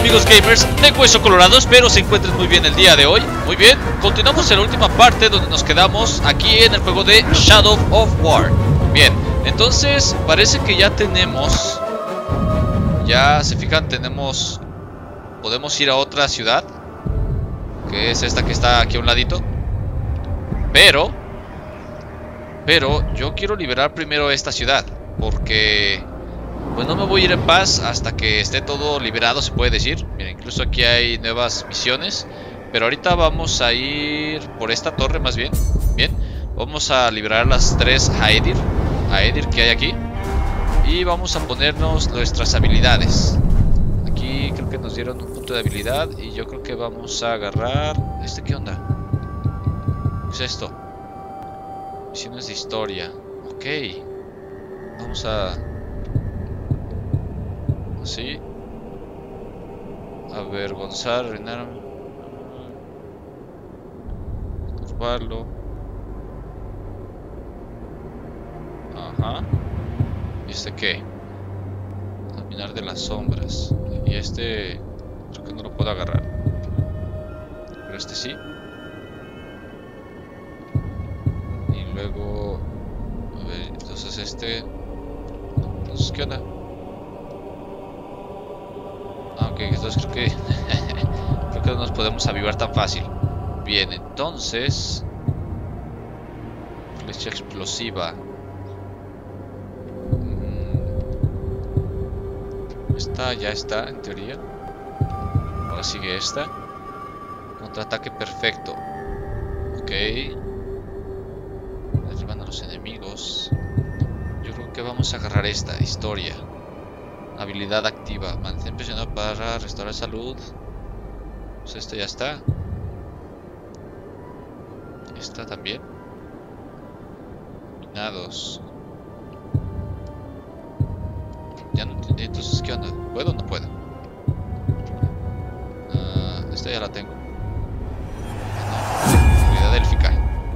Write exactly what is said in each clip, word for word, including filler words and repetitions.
amigos gamers de Hueso Colorado? Espero se encuentren muy bien el día de hoy. Muy bien, continuamos en la última parte donde nos quedamos aquí en el juego de Shadow of War. Bien, entonces parece que ya tenemos, ya se fijan, tenemos, podemos ir a otra ciudad, que es esta que está aquí a un ladito. Pero, pero yo quiero liberar primero esta ciudad, porque pues no me voy a ir en paz hasta que esté todo liberado, se puede decir. Miren, incluso aquí hay nuevas misiones. Pero ahorita vamos a ir por esta torre más bien. Bien, vamos a liberar las tres Aedir Aedir que hay aquí. Y vamos a ponernos nuestras habilidades. Aquí creo que nos dieron un punto de habilidad. Y yo creo que vamos a agarrar... ¿Este qué onda? ¿Qué es esto? Misiones de historia. Ok. Vamos a... Sí. Avergonzar, reinar, turbarlo. Ajá. ¿Y este qué? Dominar de las sombras. Y este creo que no lo puedo agarrar. Pero este sí. Y luego a ver, entonces este. Entonces, ¿qué onda? Ah, ok, entonces creo que creo que no nos podemos avivar tan fácil. Bien, entonces flecha explosiva. Esta ya está, en teoría. Ahora sigue esta. Contraataque perfecto. Ok. Derriban a los enemigos. Yo creo que vamos a agarrar esta, historia. Habilidad activa. Mantén presionado para restaurar salud. Pues esta ya está. Esta también. Minados. Ya no entendí. Entonces, ¿qué onda? ¿Puedo o no puedo? Uh, esta ya la tengo. No. Habilidad élfica.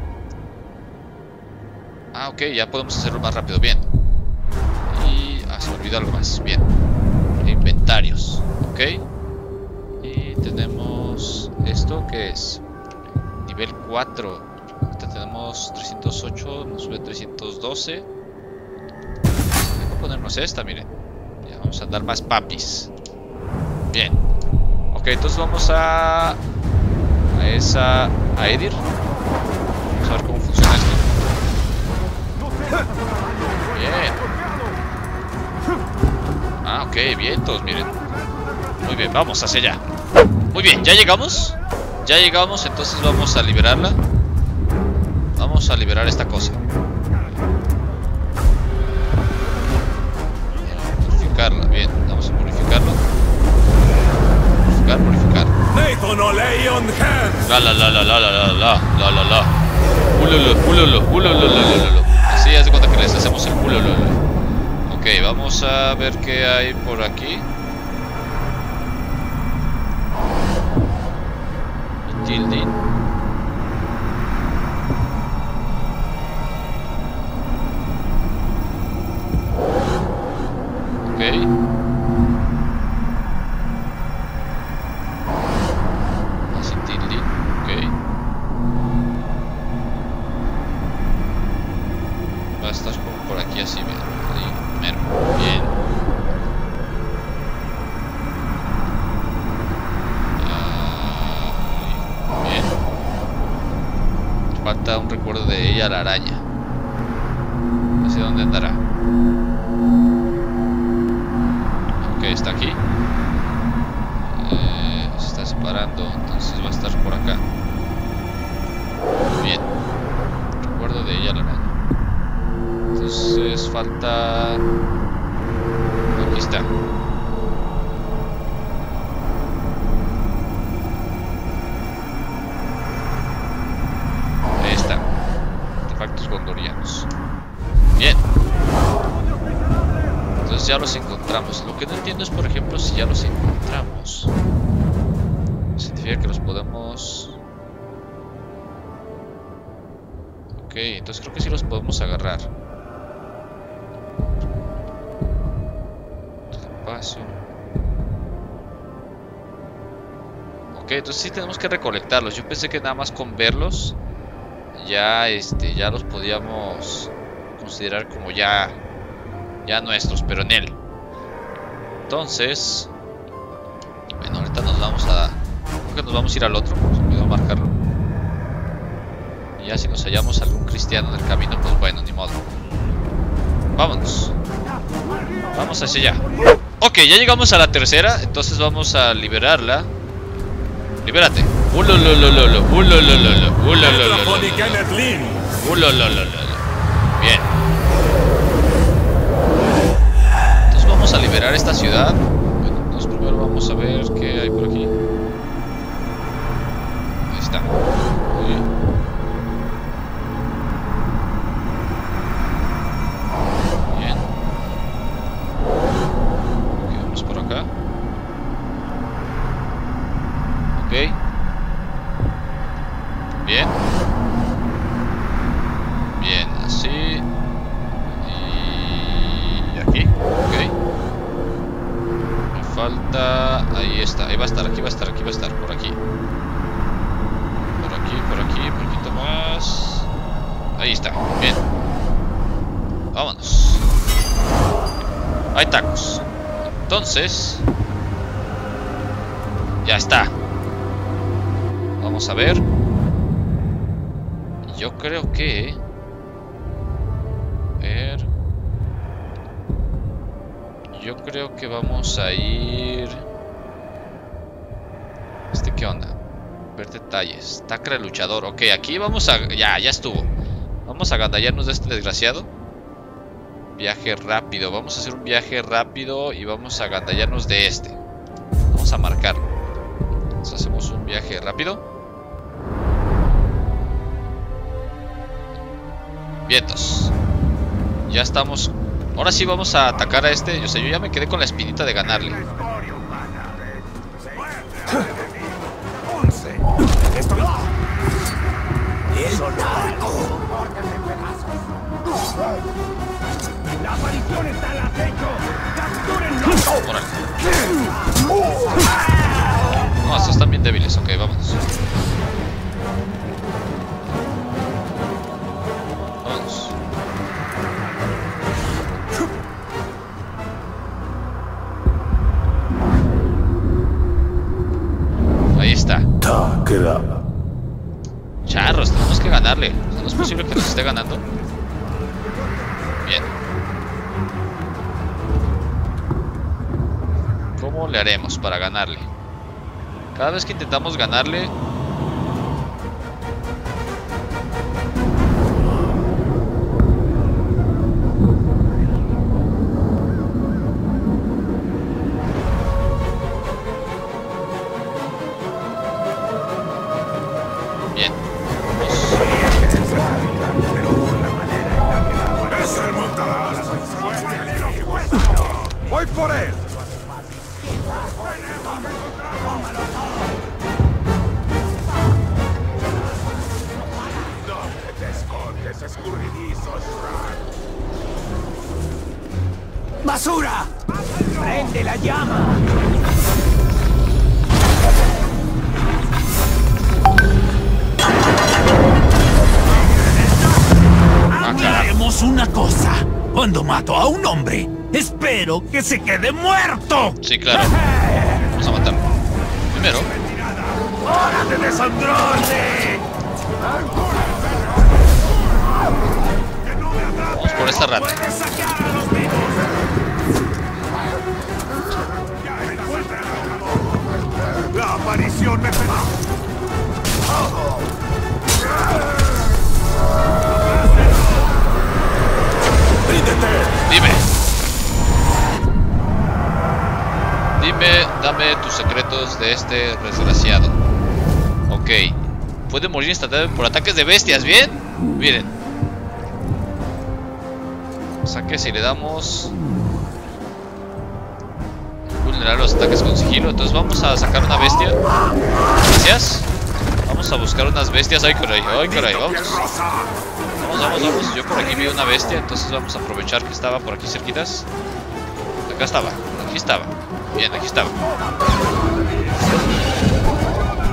Ah, ok. Ya podemos hacerlo más rápido. Bien. Se me olvidó algo más. Bien. Inventarios. Ok. Y tenemos esto que es nivel cuatro. Ahorita tenemos trescientos ocho. Nos sube trescientos doce. Vamos a ponernos esta, miren. Ya vamos a andar más papis. Bien. Ok, entonces vamos a a esa Aedir. Vamos a ver cómo funciona esto. Bien. Ah, ok, bien, todos miren. Muy bien, vamos hacia allá. Muy bien, ya llegamos. Ya llegamos, entonces vamos a liberarla. Vamos a liberar esta cosa. Purificarla, bien, vamos a purificarla. Purificar, purificar. La la la la la la la la la la la. Ululu, ululu, ululu, ululu. Así hace cuenta que les hacemos el ululu. Ok, vamos a ver qué hay por aquí. Tildin. Ok. Así Tildin. Ok. Va a estar como por aquí así, mira. Bien. Ah, bien. Falta un recuerdo de ella, la araña. No sé dónde andará. Ok, está aquí. Eh, se está separando, entonces va a estar por acá. Bien. Recuerdo de ella, la araña. Entonces falta... Aquí está. Ahí está. Artefactos gondorianos. Bien. Entonces ya los encontramos. Lo que no entiendo es, por ejemplo, si ya los encontramos, significa que los podemos... Ok, entonces creo que sí los podemos agarrar. Espacio. Ok, entonces sí tenemos que recolectarlos. Yo pensé que nada más con verlos ya, este, ya los podíamos considerar como ya, ya nuestros, pero en él. Entonces, bueno, ahorita nos vamos a, creo que nos vamos a ir al otro. Se me olvidó marcarlo. Y ya si nos hallamos algún cristiano en el camino, pues bueno, ni modo. Vámonos. Vamos hacia allá. Ok, ya llegamos a la tercera. Entonces vamos a liberarla. Libérate. Ulololololo, ulolololo, ulolololo, ulolololo. Bien. Entonces vamos a liberar esta ciudad. Bueno, entonces primero vamos a ver qué hay por aquí. Ahí está. Uy. Bien. Ok, vamos por acá. Ok. Bien. Bien, así. Y aquí. Ok. Me falta... Ahí está. Ahí va a estar, aquí va a estar, aquí va a estar. Por aquí. Por aquí, por aquí. Un poquito más. Ahí está. Bien. Vámonos. Hay tacos. Entonces... Ya está. Vamos a ver. Yo creo que... A ver... Yo creo que vamos a ir... ¿Este qué onda? Ver detalles. Tacra el luchador. Ok, aquí vamos a... Ya, ya estuvo. Vamos a agandallarnos de este desgraciado. Viaje rápido. Vamos a hacer un viaje rápido y vamos a agandallarnos de este. Vamos a marcarlo. Entonces hacemos un viaje rápido. Vientos. Ya estamos. Ahora sí vamos a atacar a este. O sea, yo ya me quedé con la espinita de ganarle. La aparición está al acecho. ¡Captúrenlo! Órale. No, estos están bien débiles. Ok, vámonos. Vámonos. Ahí está. Charros, tenemos que ganarle. O sea, no es posible que nos esté ganando. Bien. ¿Cómo le haremos para ganarle? Cada vez que intentamos ganarle... Bien. ¡Voy por él! ¿Dónde te escondes, escurridizo Shrek? ¡Basura! ¡Prende la llama! Haremos una cosa. Cuando mato a un hombre, espero que se quede muerto. Sí, claro. Vamos a matarlo. Primero. ¡Hora de desandroide! Vamos por esta rata. ¡Puedes saquear a los vivos! ¡La aparición me pegó! Dime. Dime, dame tus secretos de este desgraciado. Ok. Puede morir instantáneamente por ataques de bestias, ¿bien? Miren. O sea que si le damos... vulnerar los ataques con sigilo. Entonces vamos a sacar una bestia. Gracias. Vamos a buscar unas bestias. Ay, caray, ay, caray, vamos. Vamos, vamos, vamos. Yo por aquí vi una bestia, entonces vamos a aprovechar que estaba por aquí cerquitas. Acá estaba, aquí estaba. Bien, aquí estaba.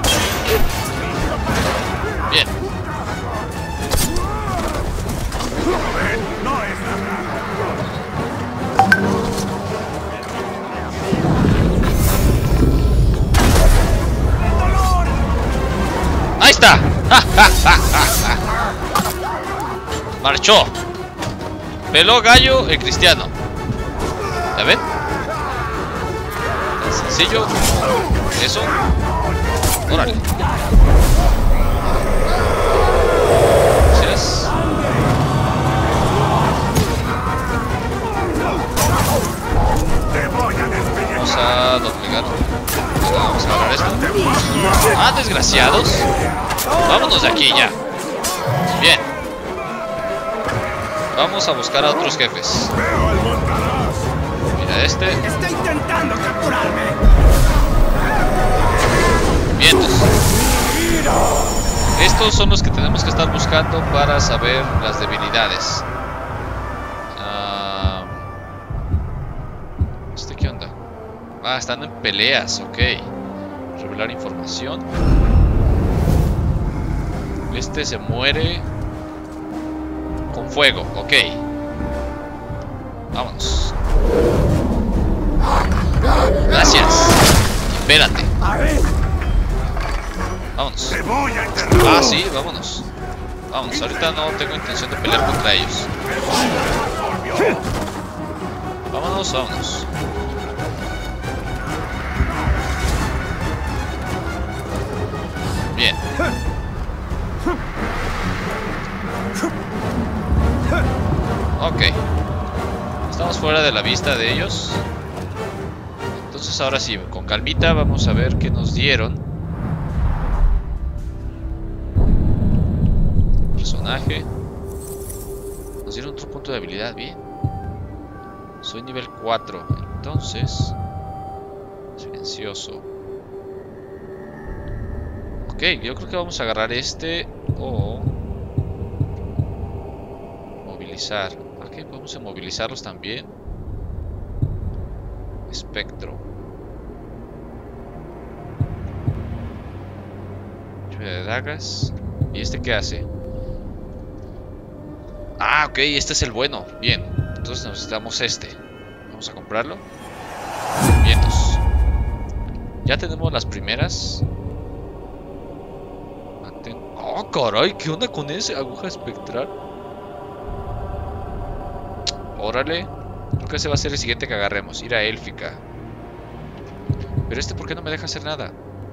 Marchó. Peló gallo el cristiano. ¿Ya ven? Tan sencillo. Eso. Órale. Gracias. Vamos a doblegar. Vamos a agarrar esto. Ah, desgraciados. Vámonos de aquí ya. Bien. Vamos a buscar a otros jefes. Mira este. Está intentando capturarme. Vientos. Estos son los que tenemos que estar buscando para saber las debilidades. Uh, ¿Este qué onda? Ah, están en peleas, ok. Revelar información. Este se muere con fuego, ok. Vámonos. Gracias. Espérate. Vámonos. Ah, sí, vámonos. Vámonos, ahorita no tengo intención de pelear contra ellos. Vámonos, vámonos. Bien. Ok. Estamos fuera de la vista de ellos. Entonces ahora sí, con calmita vamos a ver qué nos dieron. Personaje. Nos dieron otro punto de habilidad, bien. Soy nivel cuatro, entonces... Silencioso. Ok, yo creo que vamos a agarrar este o... Movilizar. Ok, podemos movilizarlos también. Espectro. Lluvia de dagas. ¿Y este qué hace? Ah, ok, este es el bueno. Bien, entonces necesitamos este. Vamos a comprarlo. Vientos. Ya tenemos las primeras. Mantén... Oh, caray, ¿qué onda con ese? Aguja espectral. Órale. Creo que ese va a ser el siguiente que agarremos. Ir a élfica. Pero este, ¿por qué no me deja hacer nada?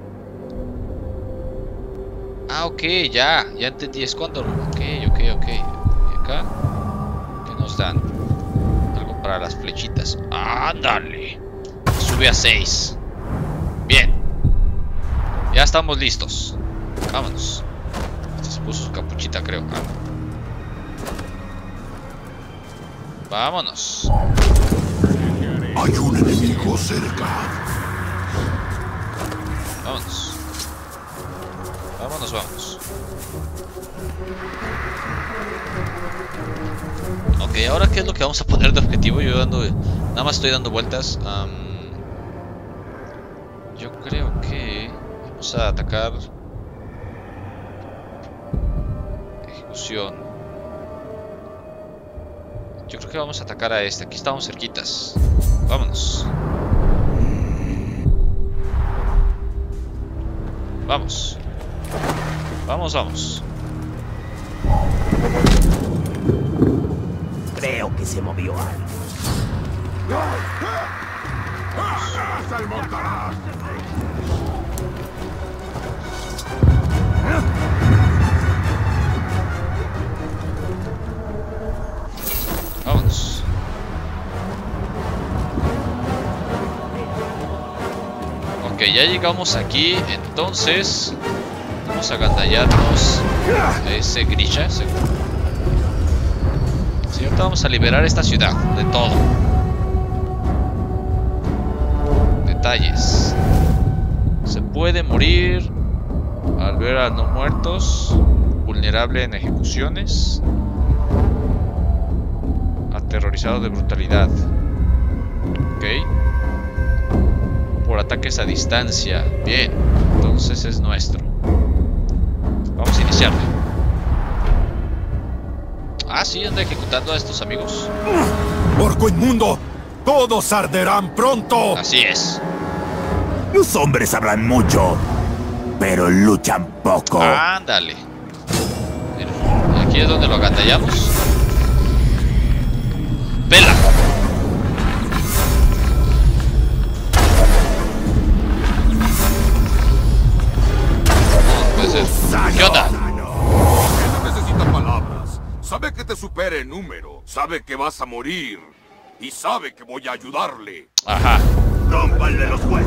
Ah, ok, ya. Ya entendí. Es cuando... Ok, ok, ok. Y acá... ¿Qué nos dan? Algo para las flechitas. ¡Ándale! Sube a seis. Bien. Ya estamos listos. Vámonos. Este se puso su capuchita, creo. Ah. Vámonos. Hay un enemigo cerca. Vámonos. Vámonos, vámonos. Ok, ahora qué es lo que vamos a poner de objetivo. Yo dando... Nada más estoy dando vueltas. um, Yo creo que vamos a atacar ejecución. Yo creo que vamos a atacar a este. Aquí estamos cerquitas. Vámonos. Vamos. Vamos, vamos. Creo que se movió algo. Vámonos. Ok, ya llegamos aquí. Entonces vamos a agandallarnos a ese Grisha. Ese... Sí, ahorita vamos a liberar esta ciudad de todo. Detalles. Se puede morir al ver a no muertos. Vulnerable en ejecuciones. Aterrorizado de brutalidad. Ok. Por ataques a distancia. Bien. Entonces es nuestro. Vamos a iniciarlo. Ah, sí, anda ejecutando a estos amigos. ¡Orco inmundo! ¡Todos arderán pronto! Así es. Los hombres hablan mucho, pero luchan poco. Ándale. Aquí es donde lo agandallamos. ¡Pela! No puede ser. ¿Qué onda? No necesita palabras. Sabe que te supera en número. Sabe que vas a morir. Y sabe que voy a ayudarle. Ajá. ¡Rómpanle los huevos!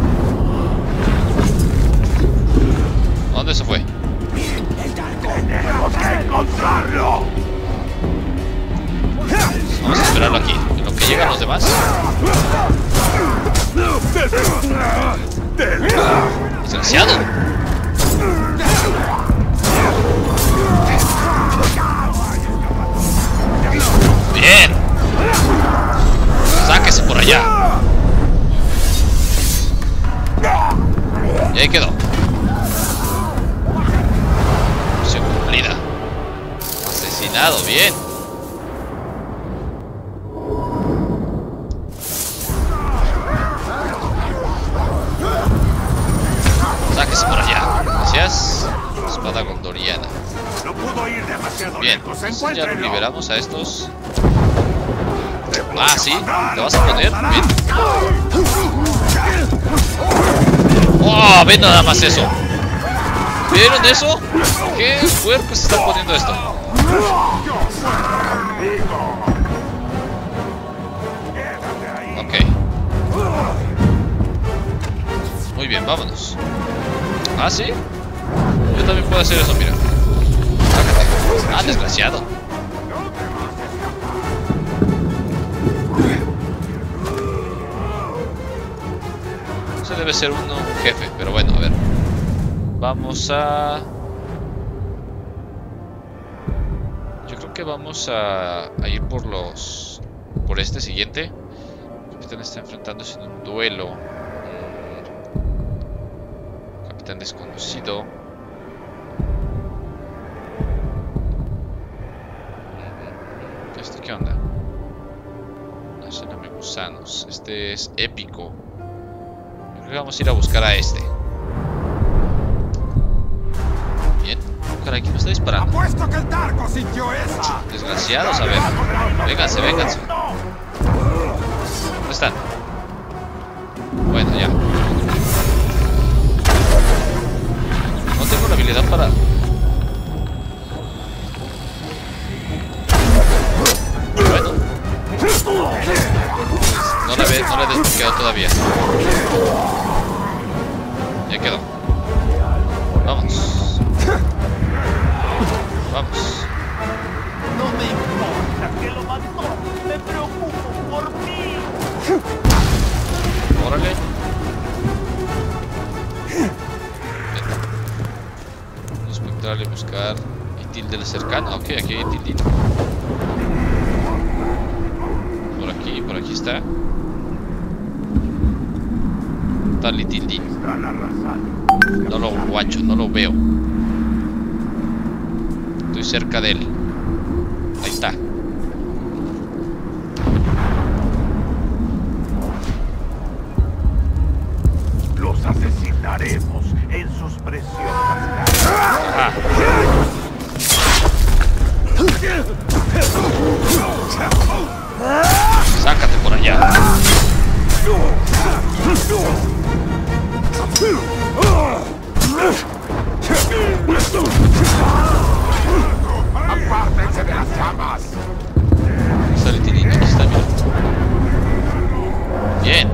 ¿Dónde se fue? ¡Tenemos que encontrarlo! Vamos a esperarlo aquí, en lo que llegan los demás. Desgraciado. Bien. Sáquese por allá. Y ahí quedó. Misión cumplida. Asesinado, bien. Sáquese por allá. Gracias. Espada gondoriana. No pudo ir demasiado Bien, lejos. entonces ya Encuéntrenlo. liberamos a estos. Ah, sí, te vas a poner. Bien. ¡Oh! Ven nada más eso. ¿Vieron eso? ¿Qué puerco se está poniendo esto? Ok. Muy bien, vámonos. Ah, sí. Yo también puedo hacer eso, mira. Sácate. Ah, desgraciado. Ese debe ser uno, un jefe, pero bueno, a ver. Vamos a... Yo creo que vamos a, a ir por los... Por este siguiente. El capitán está enfrentándose en un duelo. Mm. Capitán desconocido. ¿Este qué onda? No sé, no me gusanos. Este es épico. Yo creo que vamos a ir a buscar a este. Bien. Caray, ¿quién me está disparando? Apuesto que el Darko sintió esa. Desgraciados, a ver. Vénganse, vénganse. ¿Dónde están? Bueno, ya. No tengo la habilidad para... Bueno. No la, ve, no la he desbloqueado todavía. Ya quedó. Vamos. Vamos. No me importa que lo mató. Me preocupo por ti. Órale. Vamos a espectral y buscar Itil de la cercana. Ok, aquí hay Itil. Por aquí, por aquí está. Tal Itil. No lo guacho, no lo veo. Estoy cerca de él. Ahí está. Los asesinaremos en sus preciosas caras. Ajá. Sácate por allá. ¡Apártense de las llamas! Sale Tilín, aquí está, mira. Bien.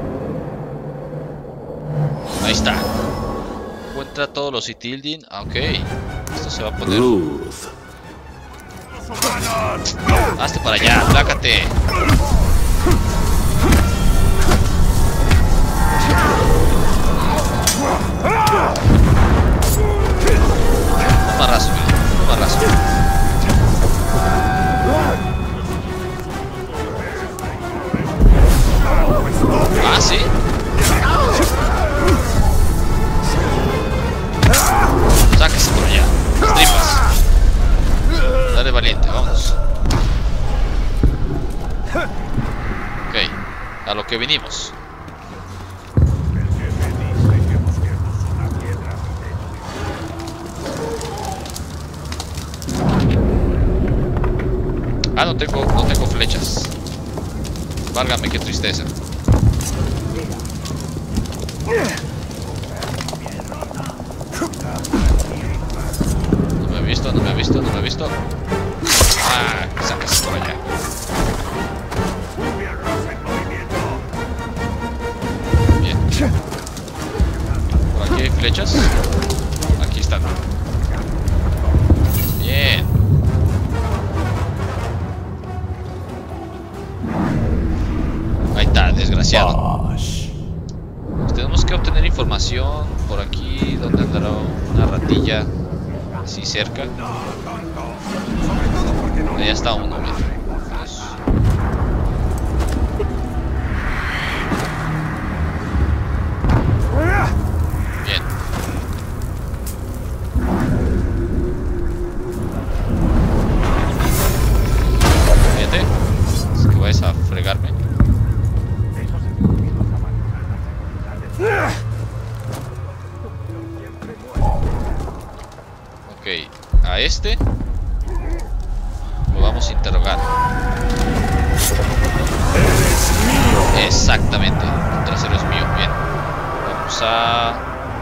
Ahí está. Encuentra todos los Itildin. Ah, ok. Esto se va a poner. Hazte para allá, plácate. Un marrazo, mira. Un marrazo. Ah, sí. Sáquese por allá. Las tripas. Dale valiente, vamos. Ok, a lo que vinimos. Ah, no tengo, no tengo flechas. Válgame, qué tristeza. No me ha visto, no me ha visto, no me ha visto. Ah, sacas por allá. Bien. Por aquí hay flechas. Aquí están. Bien. Ahí está, desgraciado. Pues tenemos que obtener información por aquí. ¿Dónde andará una ratilla? Así cerca. Allá está uno, mira. Pues... Bien. Fíjate. Es que vayas a fregarme. Ok, a este lo vamos a interrogar. ¡Eres mío! Exactamente, el trasero es mío. Bien, vamos a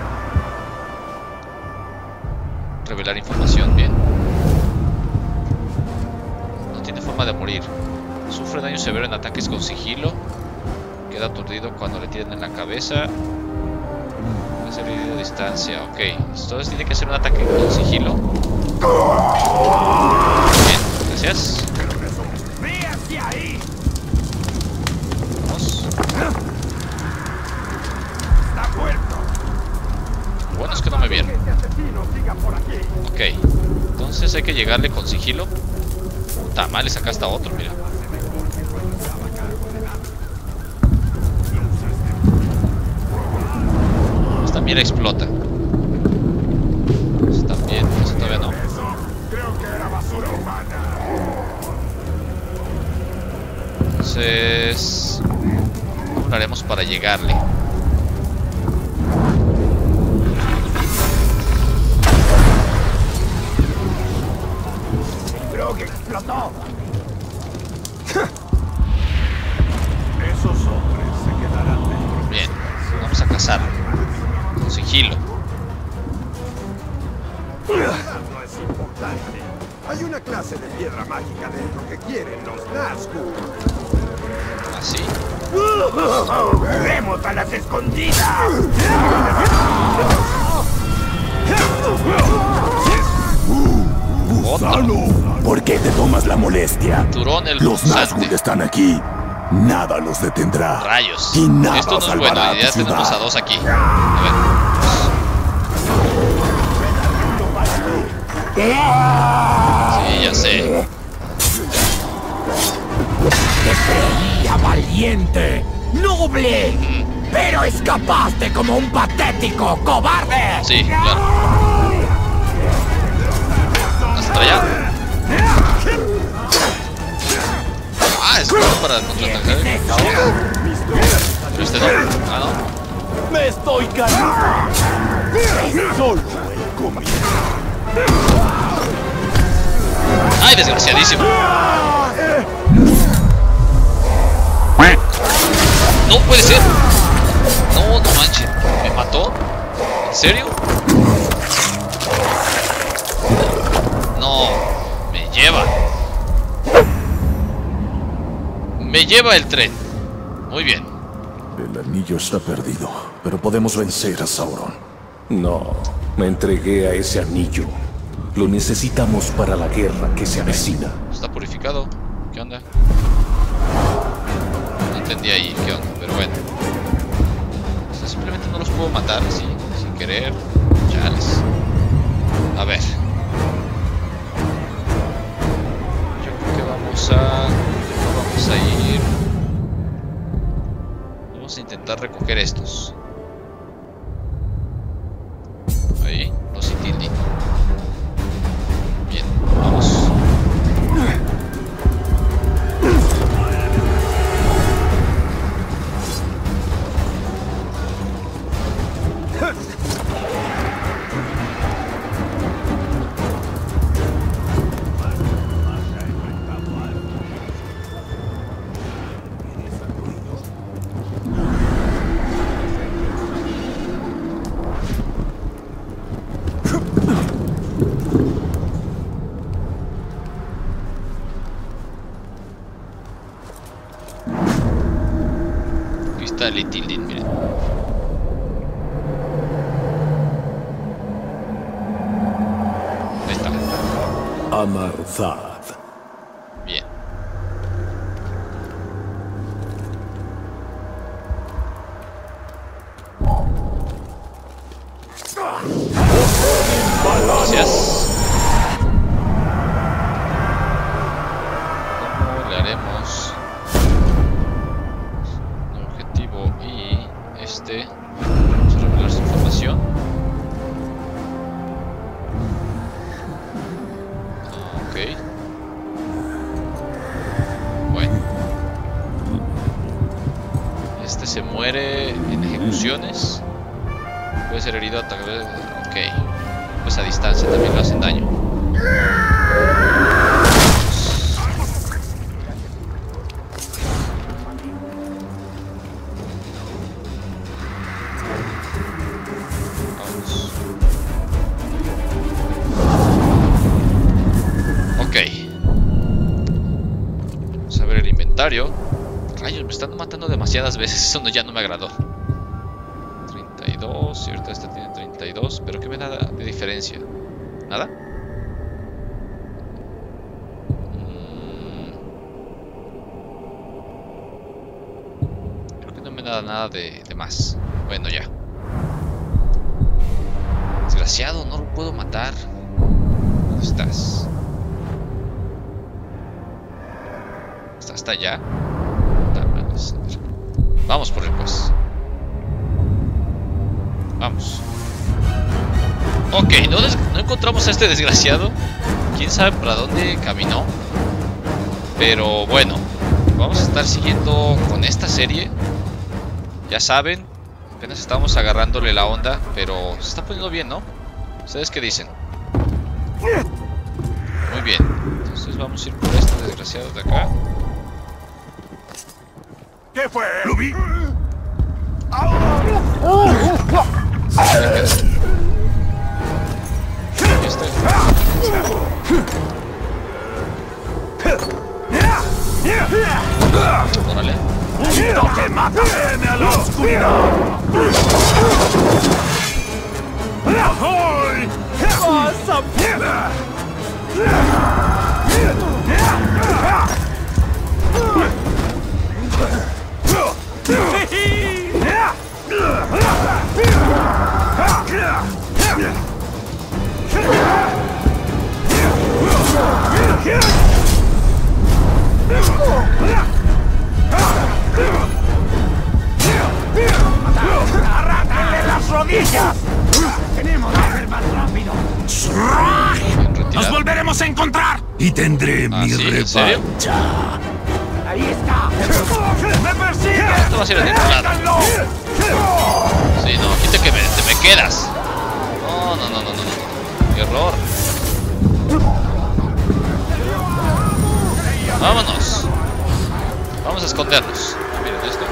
revelar información. Bien, no tiene forma de morir. Sufre daño severo en ataques con sigilo. Queda aturdido cuando le tiran en la cabeza. Puede ser herido a distancia. Ok, entonces tiene que ser un ataque con sigilo. Bien, gracias. ¡Ve hacia ahí! Vamos. ¡Está muerto! Lo bueno es que no me vieron. Este asesino siga por aquí. Ok, entonces hay que llegarle con sigilo. Tamales, acá está otro, mira. Esta mira explota. Esta también, eso todavía no. Eso creo que era basura humana. Entonces, ¿cómo lo haremos para llegarle? Creo que explotó. Esos hombres se quedarán dentro. Bien, vamos a cazarlo. Con sigilo. No es importante. Hay una clase de piedra mágica dentro que quieren los Nazgûl. Así. ¡Vemos a las escondidas! Otro. ¿Por qué te tomas la molestia? Turón el Los Punzante. Nazgûl están aquí. Nada los detendrá. Rayos. Y nada Esto no es salvará bueno. a Y tu ya tenemos ciudad. a dos aquí. A ver. Sí, ya sé. Te creía valiente, noble, pero escapaste como un patético cobarde. Sí, claro. Hasta allá. Ah, es bueno para contraatacar. Pero este no. Ah, no. Me estoy cayendo. Solo el comienzo. Ay, desgraciadísimo. No puede ser. No, no manches. ¿Me mató? ¿En serio? No. Me lleva. Me lleva el tren. Muy bien. El anillo está perdido, pero podemos vencer a Sauron. No, me entregué a ese anillo. Lo necesitamos para la guerra que se avecina. Está purificado. ¿Qué onda? No entendí ahí qué onda, pero bueno. O sea, simplemente no los puedo matar así, sin querer. Chales. A ver. Yo creo que vamos a... Vamos a ir... Vamos a intentar recoger estos. Ahí, los Itildi. Bien, vamos. está el Itildin, miren. Ahí está. Amarthad. Bien. Gracias. ¿Cómo le haremos? El objetivo y este. Vamos a revelar su información. Ok. Bueno. Este se muere en ejecuciones. Puede ser herido a través. Ok. Pues a distancia también lo hacen daño. Vamos. Ok. Vamos a ver el inventario. Rayos, me están matando demasiadas veces. Eso no, ya no me agradó. treinta y dos, y ahorita este tiene treinta y dos, pero ¿qué me da de diferencia? ¿Nada? Mm. Creo que no me da nada de, de más. Bueno, ya. Desgraciado, no lo puedo matar. ¿Dónde estás? ¿Está hasta allá? Vamos por él, pues. Vamos. Ok, no, no encontramos a este desgraciado. Quién sabe para dónde caminó. Pero bueno, vamos a estar siguiendo con esta serie. Ya saben, apenas estamos agarrándole la onda, pero se está poniendo bien, ¿no? ¿Ustedes qué dicen? Muy bien. Entonces vamos a ir por este desgraciado de acá. ¿Qué fue? Lo vi. Este. Órale. ¡Un toque mata! ¡Viene a la oscuridad! ¡Ahoy! ¡Vas a poder! ¡Arránquenle las rodillas! ¡Tenemos que ser más rápido! ¡Nos volveremos a encontrar! Y tendré ¿Ah, mi sí? ¿En serio? revancha. ¡Ahí está! ¡Me persigue! Esto va a ser el ningún lado. Sí, no, quita que me, te me quedas. No, no, no, no, no, no. Qué error. Vámonos. Vamos a escondernos. Miren esto.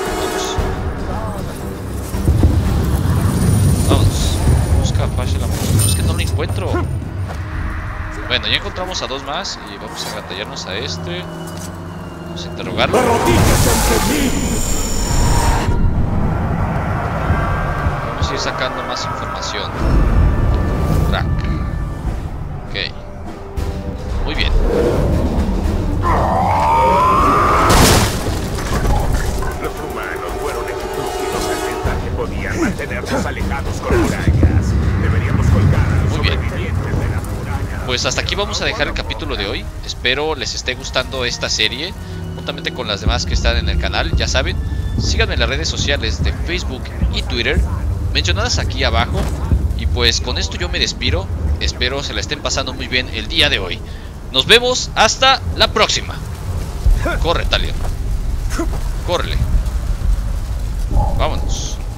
Vamos. Vamos. Busca a Apache la música. Es que no lo encuentro. Bueno, ya encontramos a dos más y vamos a batallarnos a este. Vamos a interrogarlo. Vamos a ir sacando más información. Crack. Ok. Muy bien. Los humanos fueron estúpidos al pensar que podían mantenernos alejados con murallas. Deberíamos colgar a los Muy bien. sobrevivientes de las murallas. Pues hasta aquí vamos a dejar el capítulo de hoy. Espero les esté gustando esta serie, juntamente con las demás que están en el canal. Ya saben, síganme en las redes sociales de Facebook y Twitter, mencionadas aquí abajo. Y pues con esto yo me despido. Espero se la estén pasando muy bien el día de hoy. Nos vemos hasta la próxima. Corre, Talia. Córrele. Vámonos.